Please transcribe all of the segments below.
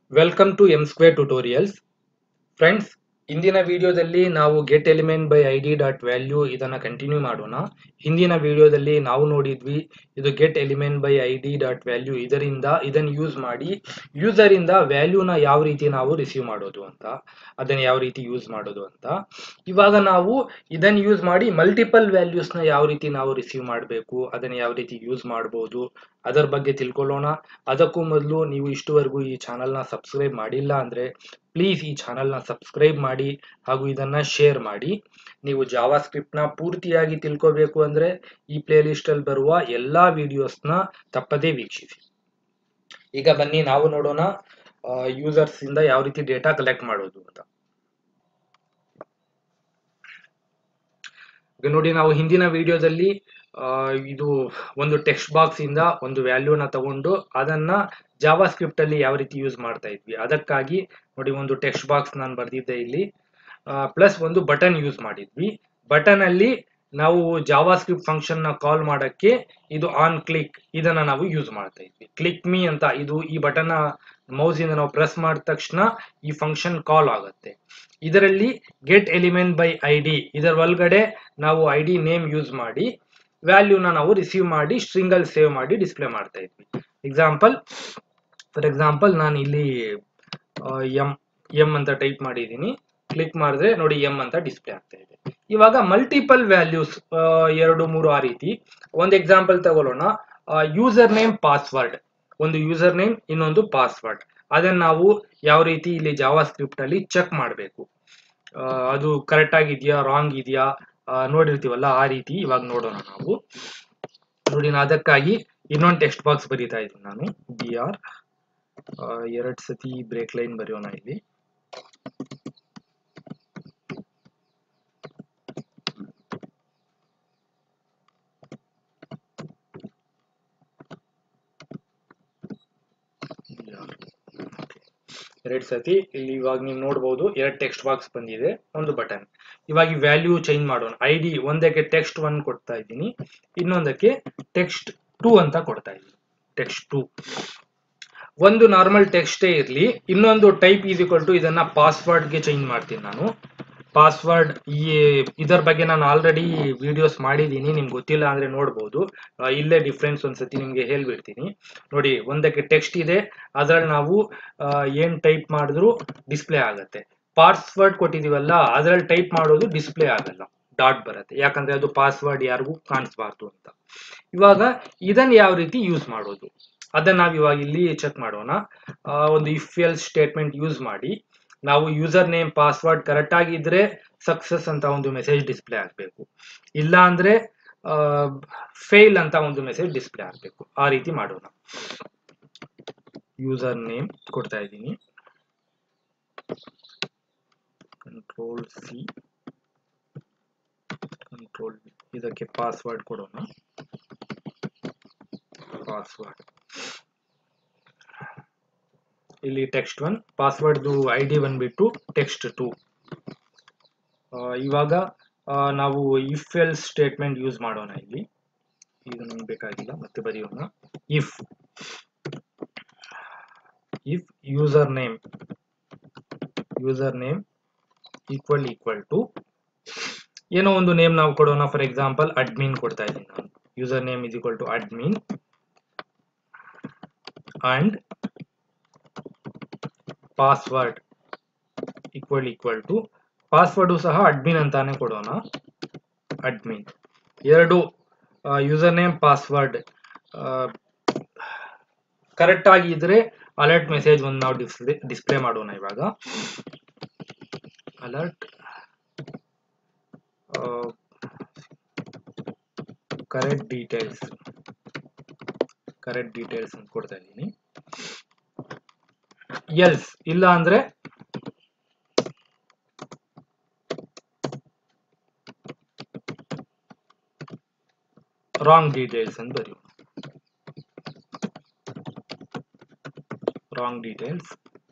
Welcome to M Square Tutorials. Friends, ಇಂದಿನ ವಿಡಿಯೋದಲ್ಲಿ ನಾವು get element by ID dot value ಇದನ್ನ ಕಂಟಿನ್ಯೂ ಮಾಡೋಣ. ಹಿಂದಿನ ವಿಡಿಯೋದಲ್ಲಿ ನಾವು ನೋಡಿದ್ವಿ ಇದು get element by ID dot value ಇದನ್ನು ಯೂಸ್ ಮಾಡಿ ಯೂಸರ್ ಇಂದ ವ್ಯಾಲ್ಯೂನ ಯಾವ ರೀತಿ ನಾವು ರಿಸೀವ್ ಮಾಡೋದು ಅಂತ, ಅದನ್ನ ಯಾವ ರೀತಿ ಯೂಸ್ ಮಾಡೋದು ಅಂತ. ಇವಾಗ ನಾವು ಇದನ್ನು ಯೂಸ್ ಮಾಡಿ ಮಲ್ಟಿಪಲ್ ವ್ಯಾಲ್ಯೂಸ್ನ ಯಾವ ರೀತಿ ನಾವು ರಿಸೀವ್ ಮಾಡಬೇಕು, ಅದನ್ನ ಯಾವ ರೀತಿ ಯೂಸ್ ಮಾಡಬಹುದು ಅದರ ಬಗ್ಗೆ ತಿಳ್ಕೊಳ್ಳೋಣ. ಅದಕ್ಕೂ ಮೊದಲು ನೀವು ಇಷ್ಟುವರೆಗೂ ಈ ಚಾನಲ್ನ ಸಬ್ಸ್ಕ್ರೈಬ್ ಮಾಡಿಲ್ಲ ಅಂದ್ರೆ ಪ್ಲೀಸ್ ಈ ಚಾನಲ್ನ ಸಬ್ಸ್ಕ್ರೈಬ್ ಮಾಡಿ ಹಾಗೂ ಇದನ್ನ ಶೇರ್ ಮಾಡಿ. ನೀವು ಜಾವಾ ಸ್ಕ್ರಿಪ್ಟ್ನ ಪೂರ್ತಿಯಾಗಿ ತಿಳ್ಕೋಬೇಕು ಅಂದ್ರೆ ಈ ಪ್ಲೇ ಲಿಸ್ಟ್ ಅಲ್ಲಿ ಬರುವ ಎಲ್ಲಾ ವಿಡಿಯೋಸ್ನ ತಪ್ಪದೇ ವೀಕ್ಷಿಸಿ. ಈಗ ಬನ್ನಿ ನಾವು ನೋಡೋಣ ಯೂಸರ್ಸ್ ಇಂದ ಯಾವ ರೀತಿ ಡೇಟಾ ಕಲೆಕ್ಟ್ ಮಾಡೋದು ಅಂತ. ಈಗ ನೋಡಿ, ನಾವು ಹಿಂದಿನ ವಿಡಿಯೋದಲ್ಲಿ ಇದು ಒಂದು ಟೆಕ್ಸ್ಟ್ ಬಾಕ್ಸ್ ಇಂದ ಒಂದು ವ್ಯಾಲ್ಯೂನ ತಗೊಂಡು ಅದನ್ನ ಜಾವಾ ಸ್ಕ್ರಿಪ್ಟ್ ಅಲ್ಲಿ ಯಾವ ರೀತಿ ಯೂಸ್ ಮಾಡ್ತಾ ಇದ್ವಿ. ಅದಕ್ಕಾಗಿ ನೋಡಿ, ಒಂದು ಟೆಕ್ಸ್ಟ್ ಬಾಕ್ಸ್ ನಾನು ಬರ್ದಿದ್ದೆ ಇಲ್ಲಿ, ಪ್ಲಸ್ ಒಂದು ಬಟನ್ ಯೂಸ್ ಮಾಡಿದ್ವಿ. ಬಟನ್ ಅಲ್ಲಿ ನಾವು ಜಾವಾ ಸ್ಕ್ರಿಪ್ಟ್ ಫಂಕ್ಷನ್ ನ ಕಾಲ್ ಮಾಡಕ್ಕೆ ಇದು ಆನ್ ಕ್ಲಿಕ್ ಇದನ್ನ ನಾವು ಯೂಸ್ ಮಾಡ್ತಾ ಇದ್ವಿ. ಕ್ಲಿಕ್ ಮೀ ಅಂತ ಈ ಬಟನ್ ಮೌಸ್ ಇಂದ ನಾವು ಪ್ರೆಸ್ ಮಾಡಿದ ತಕ್ಷಣ ಈ ಫಂಕ್ಷನ್ ಕಾಲ್ ಆಗುತ್ತೆ. ಇದರಲ್ಲಿ ಗೆಟ್ ಎಲಿಮೆಂಟ್ ಬೈ ಐಡಿ ಇದರ ಒಳಗಡೆ ನಾವು ಐಡಿ ನೇಮ್ ಯೂಸ್ ಮಾಡಿ ವ್ಯಾಲ್ಯೂನ ನಾವು ರಿಸೀವ್ ಮಾಡಿ ಸ್ಟ್ರಿಂಗ್ ಅಲ್ಲಿ ಸೇವ್ ಮಾಡಿ ಡಿಸ್ಪ್ಲೇ ಮಾಡ್ತಾ ಇದ್ವಿ. ಫಾರ್ ಎಕ್ಸಾಂಪಲ್ ನಾನು ಇಲ್ಲಿ ಎಂ ಅಂತ ಟೈಪ್ ಮಾಡಿದ್ದೀನಿ. ಕ್ಲಿಕ್ ಮಾಡಿದ್ರೆ ನೋಡಿ ಎಂ ಅಂತ ಡಿಸ್ಪ್ಲೇ ಆಗ್ತಾ ಇದೆ. ಇವಾಗ ಮಲ್ಟಿಪಲ್ ವ್ಯಾಲ್ಯೂಸ್ 2, 3 ಆ ರೀತಿ ಒಂದು ಎಕ್ಸಾಂಪಲ್ ತಗೊಳ್ಳೋಣ. ಯೂಸರ್ ನೇಮ್ ಪಾಸ್ವರ್ಡ್, ಒಂದು ಯೂಸರ್ ನೇಮ್ ಇನ್ನೊಂದು ಪಾಸ್ವರ್ಡ್, ಅದನ್ನ ನಾವು ಯಾವ ರೀತಿ ಇಲ್ಲಿ ಜಾವಾ ಸ್ಕ್ರಿಪ್ಟ್ ಅಲ್ಲಿ ಚೆಕ್ ಮಾಡಬೇಕು, ಅದು ಕರೆಕ್ಟ್ ಆಗಿದೆಯಾ ರಾಂಗ್ ಇದೆಯಾ ನೋಡಿರ್ತೀವಲ್ಲ ಆ ರೀತಿ ಇವಾಗ ನೋಡೋಣ ನಾವು. ನೋಡಿ, ಅದಕ್ಕಾಗಿ ಇನ್ನೊಂದು ಟೆಕ್ಸ್ಟ್ ಬಾಕ್ಸ್ ಬರೀತಾ ಇದ್ದೀನಿ ನಾನು. br 2 ಸತಿ ಬ್ರೇಕ್ ಲೈನ್ ಬರೆಯೋಣ ಇಲ್ಲಿ. ಎರಡು ಸತಿ ಇಲ್ಲಿ ಇವಾಗ ನೀವು ನೋಡಬಹುದು, ಎರಡು ಟೆಕ್ಸ್ಟ್ ಬಾಕ್ಸ್ ಬಂದಿದೆ, ಒಂದು ಬಟನ್. ಇವಾಗ ವ್ಯಾಲ್ಯೂ ಚೇಂಜ್ ಮಾಡೋಣ. ಐಡಿ ಒಂದಕ್ಕೆ ಟೆಕ್ಸ್ಟ್ 1 ಕೊಡ್ತಾ ಇದ್ದೀನಿ, ಇನ್ನೊಂದಕ್ಕೆ ಟೆಕ್ಸ್ಟ್ 2 ಅಂತ ಕೊಡ್ತಾ ಇದ್ದೀನಿ. ಟೆಕ್ಸ್ಟ್ 2 ಒಂದು ನಾರ್ಮಲ್ ಟೆಕ್ಸ್ಟೇ ಇರಲಿ, ಇನ್ನೊಂದು ಟೈಪ್ ಈಸ್ ಈಕ್ವಲ್ ಟು ಇದನ್ನ ಪಾಸ್ವರ್ಡ್ಗೆ ಚೇಂಜ್ ಮಾಡ್ತೀನಿ ನಾನು. ಪಾಸ್ವರ್ಡ್ ಇದರ ಬಗ್ಗೆ ನಾನು ಆಲ್ರೆಡಿ ವಿಡಿಯೋಸ್ ಮಾಡಿದ್ದೀನಿ, ನಿಮ್ಗೆ ಗೊತ್ತಿಲ್ಲ ಅಂದ್ರೆ ನೋಡ್ಬೋದು. ಇಲ್ಲೇ ಡಿಫ್ರೆನ್ಸ್ ಒಂದ್ಸತಿ ನಿಮ್ಗೆ ಹೇಳ್ಬಿಡ್ತೀನಿ. ನೋಡಿ, ಒಂದಕ್ಕೆ ಟೆಕ್ಸ್ಟ್ ಇದೆ, ಅದ್ರಲ್ಲಿ ನಾವು ಏನ್ ಟೈಪ್ ಮಾಡಿದ್ರು ಡಿಸ್ಪ್ಲೇ ಆಗತ್ತೆ. ಪಾಸ್ವರ್ಡ್ ಕೊಟ್ಟಿದೀವಲ್ಲ ಅದ್ರಲ್ಲಿ ಟೈಪ್ ಮಾಡೋದು ಡಿಸ್ಪ್ಲೇ ಆಗಲ್ಲ, ಡಾಟ್ ಬರುತ್ತೆ, ಯಾಕಂದ್ರೆ ಅದು ಪಾಸ್ವರ್ಡ್ ಯಾರಿಗೂ ಕಾಣಿಸ್ಬಾರ್ದು ಅಂತ. ಇವಾಗ ಇದನ್ನ ಯಾವ ರೀತಿ ಯೂಸ್ ಮಾಡೋದು ಅದನ್ನ ನಾವು ಇವಾಗ ಇಲ್ಲಿ ಚೆಕ್ ಮಾಡೋಣ. ಒಂದು ಇಫ್ ಎಲ್ಸ್ ಸ್ಟೇಟ್ಮೆಂಟ್ ಯೂಸ್ ಮಾಡಿ ನಾವು ಯೂಸರ್ ನೇಮ್ ಪಾಸ್ವರ್ಡ್ ಕರೆಕ್ಟ್ ಆಗಿದ್ರೆ ಸಕ್ಸಸ್ ಅಂತ ಒಂದು ಮೆಸೇಜ್ ಡಿಸ್ಪ್ಲೇ ಆಗಬೇಕು, ಇಲ್ಲ ಅಂದ್ರೆ ಫೇಲ್ ಅಂತ ಒಂದು ಮೆಸೇಜ್ ಡಿಸ್ಪ್ಲೇ ಆಗಬೇಕು. ಆ ರೀತಿ ಮಾಡೋಣ. ಯೂಸರ್ ನೇಮ್ ಕೊಡ್ತಾ ಇದ್ದೀನಿ, ಕಂಟ್ರೋಲ್ ಸಿ, ಕಂಟ್ರೋಲ್ ವಿ. ಇದಕ್ಕೆ ಪಾಸ್ವರ್ಡ್ ಕೊಡೋಣ. ಪಾಸ್ವರ್ಡ್ ಇಲ್ಲಿ ಟೆಕ್ಸ್ಟ್ 1, ಪಾಸ್ವರ್ಡ್ ಐಡಿ ಬಂದ್ಬಿಟ್ಟು ಟೆಕ್ಸ್ಟ್ 2. ಇವಾಗ ನಾವು ಇಫ್ ಎಲ್ಸ್ ಸ್ಟೇಟ್ಮೆಂಟ್ ಯೂಸ್ ಮಾಡೋಣ ಇಲ್ಲಿ. ಇದು ನಮ್ಗೆ ಬೇಕಾಗಿಲ್ಲ, ಮತ್ತೆ ಬರೆಯೋಣ. If user name equal to ಏನೋ ಒಂದು ನೇಮ್ ನಾವು ಕೊಡೋಣ. ಫಾರ್ ಎಕ್ಸಾಂಪಲ್ ಅಡ್ಮಿನ್ ಕೊಡ್ತಾ ಇದ್ದೀನಿ ನಾನು. User name is equal to admin and password equal to password ಸಹ ಅಡ್ಮಿನ್ ಅಂತಾನೆ ಕೊಡೋಣ. ಅಡ್ಮಿನ್ ಎರಡು ಯೂಸರ್ ನೇಮ್ ಪಾಸ್ವರ್ಡ್ ಕರೆಕ್ಟ್ ಆಗಿದ್ರೆ ಅಲರ್ಟ್ ಮೆಸೇಜ್ ಒಂದು ನಾವು ಡಿಸ್ಪ್ಲೇ ಮಾಡೋಣ. ಇವಾಗ ಅಲರ್ಟ್ ಕರೆಕ್ಟ್ ಡೀಟೇಲ್ಸ್ ಅಂತ ಕೊಡ್ತಾ ಇದ್ದೀನಿ. ಎಲ್ಸ್ ಇಲ್ಲ ಅಂದ್ರೆ ರಾಂಗ್ ಡೀಟೇಲ್ಸ್ ಅಂತ ಬರೆಯೋಣ. Wrong details.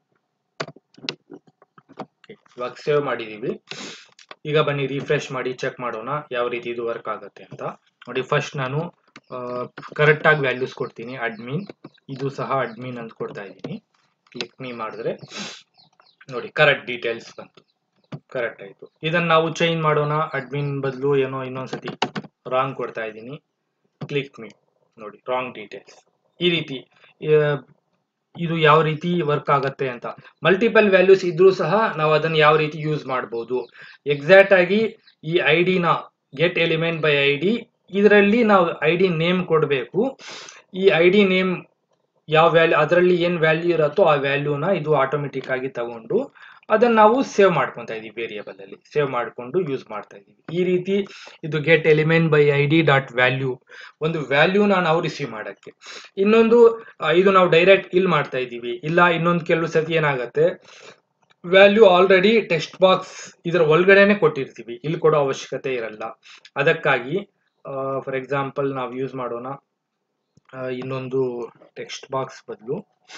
ಇವಾಗ ಸೇವ್ ಮಾಡಿದೀವಿ. ಈಗ ಬನ್ನಿ ರಿಫ್ರೆಶ್ ಮಾಡಿ ಚೆಕ್ ಮಾಡೋಣ ಯಾವ ರೀತಿ ಇದು ವರ್ಕ್ ಆಗುತ್ತೆ ಅಂತ. ನೋಡಿ, ಫಸ್ಟ್ ನಾನು ಕರೆಕ್ಟ್ ಆಗಿ ವ್ಯಾಲ್ಯೂಸ್ ಕೊಡ್ತೀನಿ. ಅಡ್ಮಿನ್ ಇದು ಸಹ ಅಡ್ಮಿನ್ ಅಂತ ಕೊಡ್ತಾ ಇದ್ದೀನಿ. ಕ್ಲಿಕ್ ಮೀ ಮಾಡಿದ್ರೆ ನೋಡಿ ಕರೆಕ್ಟ್ ಡೀಟೇಲ್ಸ್ ಬಂತು, ಕರೆಕ್ಟ್ ಆಯ್ತು. ಇದನ್ನ ನಾವು ಚೇಂಜ್ ಮಾಡೋಣ. ಅಡ್ಮಿನ್ ಬದಲು ಏನೋ ಇನ್ನೊಂದ್ಸತಿ ರಾಂಗ್ ಕೊಡ್ತಾ ಇದ್ದೀನಿ, ಕ್ಲಿಕ್ ಮೀ ನೋಡಿ ರಾಂಗ್ ಡೀಟೇಲ್ಸ್. ಈ ರೀತಿ ಇದು ಯಾವ ರೀತಿ ವರ್ಕ್ ಆಗತ್ತೆ ಅಂತ. ಮಲ್ಟಿಪಲ್ ವ್ಯಾಲ್ಯೂಸ್ ಇದ್ರೂ ಸಹ ನಾವು ಅದನ್ನ ಯಾವ ರೀತಿ ಯೂಸ್ ಮಾಡಬಹುದು. ಎಕ್ಸಾಕ್ಟ್ ಆಗಿ ಈ ಐಡಿನ ಗೆಟ್ ಎಲಿಮೆಂಟ್ ಬೈ ಐಡಿ, ಇದರಲ್ಲಿ ನಾವು ಐಡಿ ನೇಮ್ ಕೊಡಬೇಕು. ಈ ಐಡಿ ನೇಮ್ ಯಾವ ವ್ಯಾಲ್ಯೂ, ಅದರಲ್ಲಿ ಏನ್ ವ್ಯಾಲ್ಯೂ ಇರುತ್ತೋ ಆ ವ್ಯಾಲ್ಯೂನ ಇದು ಆಟೋಮೆಟಿಕ್ ಆಗಿ ತಗೊಂಡು ಅದನ್ನ ನಾವು ಸೇವ್ ಮಾಡ್ಕೊಂತಾ ಇದೀವಿ, ವೇರಿಯೇಬಲ್ ಅಲ್ಲಿ ಸೇವ್ ಮಾಡ್ಕೊಂಡು ಯೂಸ್ ಮಾಡ್ತಾ ಇದೀವಿ. ಈ ರೀತಿ ಇದು get element by ID dot value, ಒಂದು ವ್ಯಾಲ್ಯೂನ ನಾವು ರಿಸೀವ್ ಮಾಡಕ್ಕೆ. ಇನ್ನೊಂದು ಇದು ನಾವು ಡೈರೆಕ್ಟ್ ಇಲ್ಲಿ ಮಾಡ್ತಾ ಇದೀವಿ. ಇಲ್ಲ ಇನ್ನೊಂದು ಕೆಲವು ಸತಿ ಏನಾಗತ್ತೆ, ವ್ಯಾಲ್ಯೂ ಆಲ್ರೆಡಿ ಟೆಕ್ಸ್ಟ್ ಬಾಕ್ಸ್ ಇದರ ಒಳಗಡೆನೆ ಕೊಟ್ಟಿರ್ತೀವಿ, ಇಲ್ಲಿ ಕೊಡೋ ಅವಶ್ಯಕತೆ ಇರಲ್ಲ. ಅದಕ್ಕಾಗಿ ಫಾರ್ ಎಕ್ಸಾಂಪಲ್ ನಾವು ಯೂಸ್ ಮಾಡೋಣ ಇನ್ನೊಂದು ಟೆಕ್ಸ್ಟ್ ಬಾಕ್ಸ್ ಬದಲು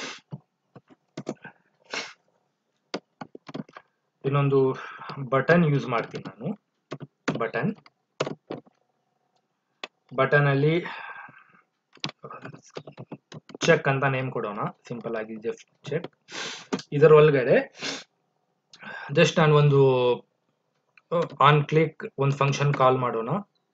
ಇನ್ನೊಂದು ಬಟನ್ ಯೂಸ್ ಮಾಡ್ತೀನಿ ನಾನು. ಬಟನ್ ಅಲ್ಲಿ ಚೆಕ್ ಅಂತ ನೇಮ್ ಕೊಡೋಣ, ಸಿಂಪಲ್ ಆಗಿ ಜಸ್ಟ್ ಚೆಕ್. ಇದರ ಒಳಗಡೆ ಜಸ್ಟ್ ನಾನು ಒಂದು ಆನ್ ಕ್ಲಿಕ್ ಒಂದು ಫಂಕ್ಷನ್ ಕಾಲ್ ಮಾಡೋಣ.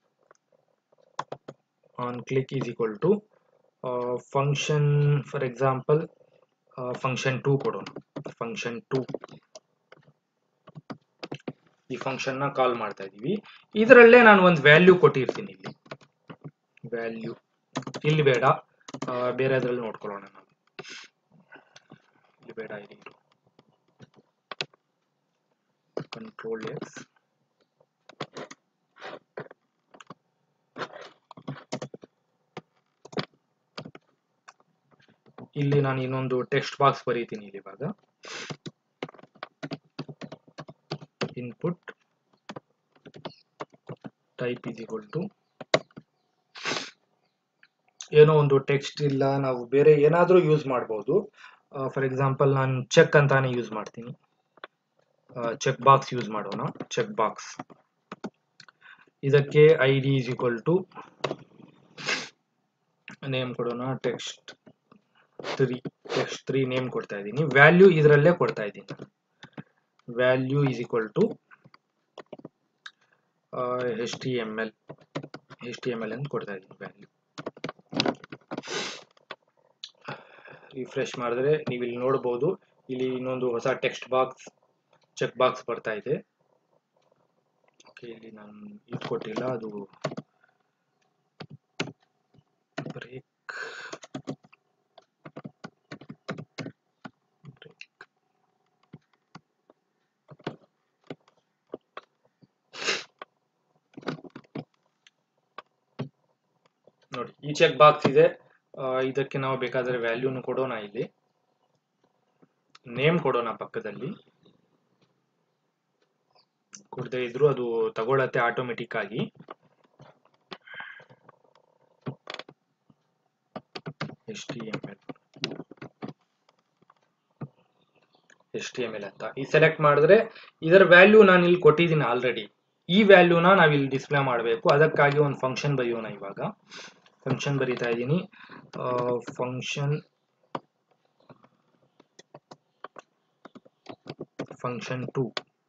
On click is equal to function, for example function 2 ಕೊಡೋಣ. ಫಂಕ್ಷನ್ 2 ಈ ಫಂಕ್ಷನ್ ನ ಕಾಲ್ ಮಾಡ್ತಾ ಇದೀವಿ. ಇದರಲ್ಲೇ ನಾನು ಒಂದು ವ್ಯಾಲ್ಯೂ ಕೊಟ್ಟಿರ್ತೀನಿ. ಇಲ್ಲಿ ವ್ಯಾಲ್ಯೂ ಇಲ್ಲಿ ಬೇಡ, ಬೇರೆ ಅದ್ರಲ್ಲಿ ನೋಡ್ಕೊಳ್ಳೋಣ ನಾವು. ಇಲ್ಲಿ ಬೇಡ, ಇಲ್ಲಿ ಕಂಟ್ರೋಲ್ ಎಕ್ಸ್. ಇಲ್ಲಿ ನಾನು ಇನ್ನೊಂದು ಟೆಕ್ಸ್ಟ್ ಬಾಕ್ಸ್ ಬರೀತೀನಿ. ಇಲ್ಲಿ ಇವಾಗ input type is equal to ಏನೋ ಒಂದು ಟೆಕ್ಸ್ಟ್, ಇಲ್ಲ ನಾವು ಬೇರೆ ಏನಾದ್ರೂ ಯೂಸ್ ಮಾಡಬಹುದು. ಫಾರ್ ಎಕ್ಸಾಂಪಲ್ ನಾನು ಚೆಕ್ ಅಂತಾನೆ ಯೂಸ್ ಮಾಡ್ತೀನಿ. ಚೆಕ್ ಬಾಕ್ಸ್ ಯೂಸ್ ಮಾಡೋಣ. ಚೆಕ್ ಬಾಕ್ಸ್ ಇದಕ್ಕೆ ID is equal to name ಕೊಡೋಣ ಟೆಕ್ಸ್ಟ್ 3 ನೇಮ್ ಕೊಡ್ತಾ ಇದ್ದೀನಿ. ವ್ಯಾಲ್ಯೂ ಇದರಲ್ಲೇ ಕೊಡ್ತಾ ಇದ್ದೀನಿ. Value is equal to HTML ಅಂತ ಕೊಡ್ತಾ ಇದ್ದೀನಿ ವ್ಯಾಲ್ಯೂ. ರಿಫ್ರೆಶ್ ಮಾಡಿದ್ರೆ ನೀವು ಇಲ್ಲಿ ನೋಡಬಹುದು, ಇಲ್ಲಿ ಇನ್ನೊಂದು ಹೊಸ ಟೆಕ್ಸ್ಟ್ ಬಾಕ್ಸ್ ಚೆಕ್ ಬಾಕ್ಸ್ ಬರ್ತಾ ಇದೆ. ಓಕೆ, ಇಲ್ಲಿ ನಾನು ಇದು ಕೊಟ್ಟಿಲ್ಲ, ಅದು ಬ್ರೇಕ್. ನೋಡಿ ಈ ಚೆಕ್ ಬಾಕ್ಸ್ ಇದೆ. ಇದಕ್ಕೆ ನಾವು ಬೇಕಾದ್ರೆ ವ್ಯಾಲ್ಯೂನು ಕೊಡೋಣ. ಇಲ್ಲಿ ನೇಮ್ ಕೊಡೋಣ ಪಕ್ಕದಲ್ಲಿ. ಕೊಡದೇ ಇದ್ರು ಅದು ತಗೊಳತ್ತೆ ಆಟೋಮೆಟಿಕ್ ಆಗಿ. HTML ಅಂತ ಈ ಸೆಲೆಕ್ಟ್ ಮಾಡಿದ್ರೆ ಇದರ ವ್ಯಾಲ್ಯೂ ನಾನು ಇಲ್ಲಿ ಕೊಟ್ಟಿದ್ದೀನಿ ಆಲ್ರೆಡಿ. ಈ ವ್ಯಾಲ್ಯೂನ ನಾವು ಇಲ್ಲಿ ಡಿಸ್ಪ್ಲೇ ಮಾಡಬೇಕು. ಅದಕ್ಕಾಗಿ ಒಂದು ಫಂಕ್ಷನ್ ಬರೆಯೋಣ. ಇವಾಗ ಫಂಕ್ಷನ್ ಬರೀತಾ ಇದ್ದೀನಿ. Function 2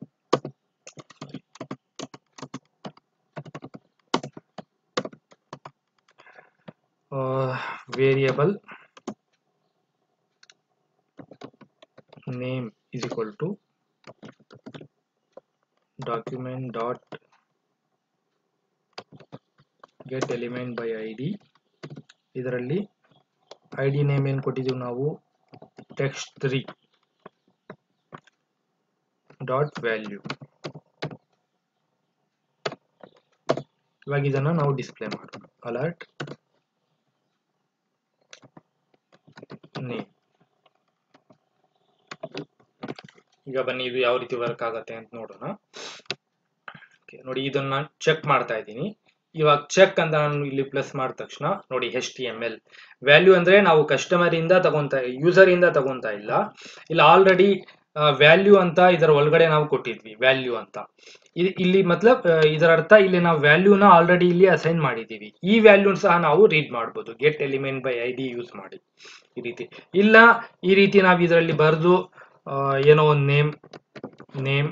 variable name is equal to document dot get element by id. ಇದರಲ್ಲಿ id ನೇಮ್ ಏನು ಕೊಟ್ಟಿದ್ದೀವಿ ನಾವು, text3 ಡಾಟ್ ವ್ಯಾಲ್ಯೂ. ಇವಾಗ ಇದನ್ನ ನಾವು ಡಿಸ್ಪ್ಲೇ ಮಾಡೋಣ. Alert name. ಈಗ ಬನ್ನಿ ಇದು ಯಾವ ರೀತಿ ವರ್ಕ್ ಆಗತ್ತೆ ಅಂತ ನೋಡೋಣ. ನೋಡಿ ಇದನ್ನ ಚೆಕ್ ಮಾಡ್ತಾ ಇದ್ದೀನಿ. ಇವಾಗ ಚೆಕ್ ಅಂತ ನಾನು ಇಲ್ಲಿ ಪ್ಲಸ್ ಮಾಡಿದ ತಕ್ಷಣ ನೋಡಿ HTML ವ್ಯಾಲ್ಯೂ ಅಂದ್ರೆ ನಾವು ಕಸ್ಟಮರ್ ಇಂದ ಯೂಸರ್ ಇಂದ ತಗೊಂತಾ ಇಲ್ಲ. ಇಲ್ಲಿ ಆಲ್ರೆಡಿ ವ್ಯಾಲ್ಯೂ ಅಂತ ಇದರ ಒಳಗಡೆ ನಾವು ಕೊಟ್ಟಿದ್ವಿ ವ್ಯಾಲ್ಯೂ ಅಂತ. ಇಲ್ಲಿ ಮತ್ಲಬ್ ಇದರ ಅರ್ಥ ಇಲ್ಲಿ ನಾವು ವ್ಯಾಲ್ಯೂನ ಆಲ್ರೆಡಿ ಇಲ್ಲಿ ಅಸೈನ್ ಮಾಡಿದೀವಿ. ಈ ವ್ಯಾಲ್ಯೂ ಸಹ ನಾವು ರೀಡ್ ಮಾಡಬಹುದು get element by ID use ಮಾಡಿ. ಈ ರೀತಿ. ಇಲ್ಲ ಈ ರೀತಿ ನಾವು ಇದರಲ್ಲಿ ಬರೆದು ಏನೋ ಒಂದು ನೇಮ್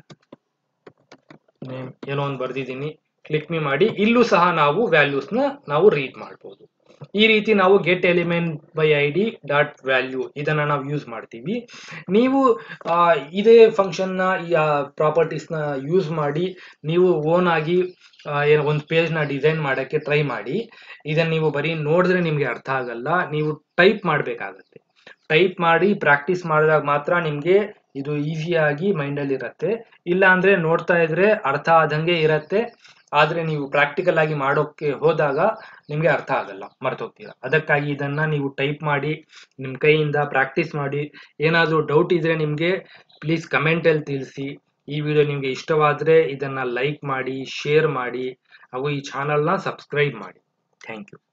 ಏನೋ ಒಂದು ಬರ್ದಿದ್ದೀನಿ, ಕ್ಲಿಕ್ ಮಿ ಮಾಡಿ, ಇಲ್ಲೂ ಸಹ ನಾವು ವ್ಯಾಲ್ಯೂಸ್ನ ನಾವು ರೀಡ್ ಮಾಡ್ಬೋದು. ಈ ರೀತಿ ನಾವು get element by ID dot value ಇದನ್ನ ನಾವು ಯೂಸ್ ಮಾಡ್ತೀವಿ. ನೀವು ಇದೇ ಫಂಕ್ಷನ್ನ ಈ ಪ್ರಾಪರ್ಟೀಸ್ನ ಯೂಸ್ ಮಾಡಿ ನೀವು ಓನ್ ಆಗಿ ಏನೋ ಒಂದು ಪೇಜ್ನ ಡಿಸೈನ್ ಮಾಡೋಕ್ಕೆ ಟ್ರೈ ಮಾಡಿ. ಇದನ್ನ ನೀವು ಬರೀ ನೋಡಿದ್ರೆ ನಿಮಗೆ ಅರ್ಥ ಆಗಲ್ಲ, ನೀವು ಟೈಪ್ ಮಾಡಬೇಕಾಗತ್ತೆ. ಟೈಪ್ ಮಾಡಿ ಪ್ರಾಕ್ಟೀಸ್ ಮಾಡಿದಾಗ ಮಾತ್ರ ನಿಮಗೆ ಇದು ಈಸಿಯಾಗಿ ಮೈಂಡಲ್ಲಿ ಇರುತ್ತೆ. ಇಲ್ಲ ಅಂದ್ರೆ ನೋಡ್ತಾ ಇದ್ರೆ ಅರ್ಥ ಆದಂಗೆ ಇರತ್ತೆ, ಆದ್ರೆ ನೀವು ಪ್ರಾಕ್ಟಿಕಲ್ ಆಗಿ ಮಾಡೋಕ್ಕೆ ಹೋದಾಗ ನಿಮ್ಗೆ ಅರ್ಥ ಆಗಲ್ಲ, ಮರ್ತೋಗ್ತೀರಾ. ಅದಕ್ಕಾಗಿ ಇದನ್ನ ನೀವು ಟೈಪ್ ಮಾಡಿ ನಿಮ್ ಕೈಯಿಂದ ಪ್ರಾಕ್ಟೀಸ್ ಮಾಡಿ. ಏನಾದರೂ ಡೌಟ್ ಇದ್ರೆ ನಿಮ್ಗೆ ಪ್ಲೀಸ್ ಕಮೆಂಟ್ ಅಲ್ಲಿ ತಿಳಿಸಿ. ಈ ವಿಡಿಯೋ ನಿಮ್ಗೆ ಇಷ್ಟವಾದ್ರೆ ಇದನ್ನ ಲೈಕ್ ಮಾಡಿ, ಶೇರ್ ಮಾಡಿ ಹಾಗೂ ಈ ಚಾನಲ್ನ ಸಬ್ಸ್ಕ್ರೈಬ್ ಮಾಡಿ. Thank you.